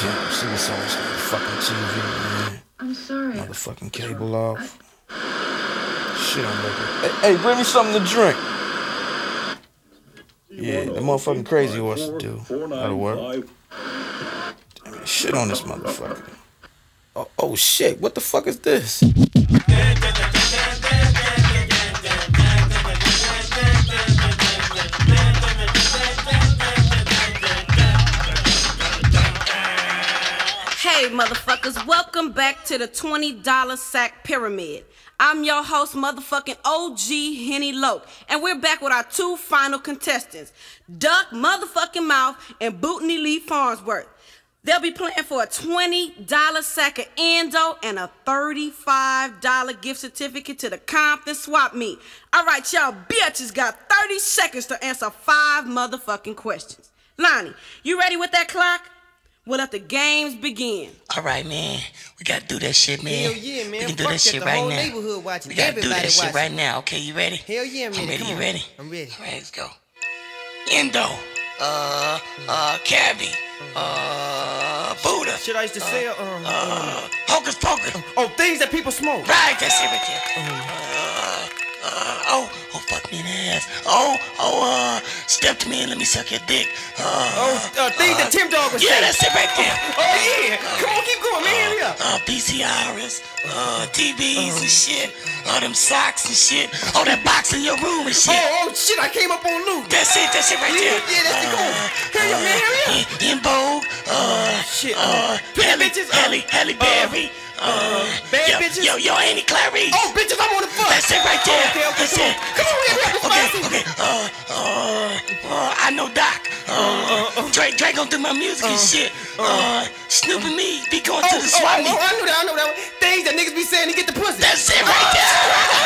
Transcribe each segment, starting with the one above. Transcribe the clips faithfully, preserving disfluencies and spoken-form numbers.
can't see what's on this motherfucking T V, man. I'm sorry. Motherfucking cable off. Shit, I'm making. Hey, hey, bring me something to drink. Yeah, the motherfucking Crazy Horse do. That'll work. Damn it, shit on this motherfucker. Oh, oh shit, what the fuck is this? Hey motherfuckers, welcome back to the twenty dollar sack pyramid. I'm your host, motherfucking O G Henny Loke, and we're back with our two final contestants, Duck motherfucking Mouth and Bootney Lee Farnsworth. They'll be playing for a twenty dollar sack of Endo and a thirty-five dollar gift certificate to the Compton Swap Meet. All right, y'all bitches got thirty seconds to answer five motherfucking questions. Lonnie, you ready with that clock? We'll let the games begin. All right, man. We gotta do that shit, man. Hell yeah, man. We can do Fuck that shit the right whole now. neighborhood watching. We gotta Everybody do that shit watching. right now. Okay, you ready? Hell yeah, man. I'm ready. Come You on. ready? I'm ready. All right, let's go. Endo. Uh, uh, Cabby. Uh, Buddha. Shit I used to uh, sell. Uh, Uh, Hocus Pocus. oh, things that people smoke. Right, that's it right there. Uh, uh, oh, oh, fuck me in the ass. Oh, oh, uh, step to me and let me suck your dick. Uh, Oh, uh, things that Tim Dog was yeah, saying. that's it right there. Oh yeah. Come on, keep going, man. Hurry up. Uh, P C Rs, uh, T Vs and shit, uh, them socks and shit, oh, that box in your room and shit. Oh, oh shit! I came up on loot. That's it, that's it right Yeah, there. yeah, that's the goal. Hurry up, man, hurry up. Uh, in Vogue, uh, Shit. uh, Pretty Halle, bitches, uh, Halle, Halle Berry, uh, bad yo, bitches? Yo, yo, Annie Clarice. Oh, bitches, I wanna fuck. That's it right there. Okay, okay, That's come it. on. Come on, hurry up, it's Okay, spicy. okay, uh, uh, uh, I know Doc. Uh, Dre, Dre gon' do my music and shit. Uh, Snoop and me be going Oh, to the oh, swap oh, meet. oh, I know that, I know that one. Things that niggas be saying to get the pussy. That's it right there.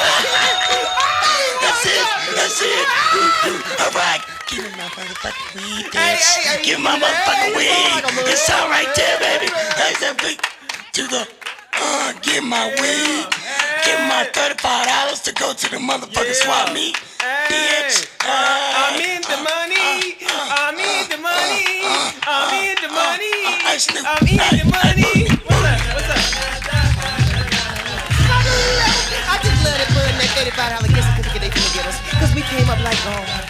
That's it. That's it. All right. Give me my motherfucking weed, bitch. Hey, hey, hey, Give me my hey, motherfucking hey, weed. hey, It's all right there, baby. Hey, that big to the uh, give my weed. Give my thirty-five dollars to go to the motherfucking Yeah. swap meet, bitch. Uh, I'm in the money. I'm in the money. I'm in the money. Hey, Snoop. I'm in Hey, the money. hey, What's up? What's up? I just love that bud and that thirty-five dollar gift certificate they finna get us. Cause we came up like, oh.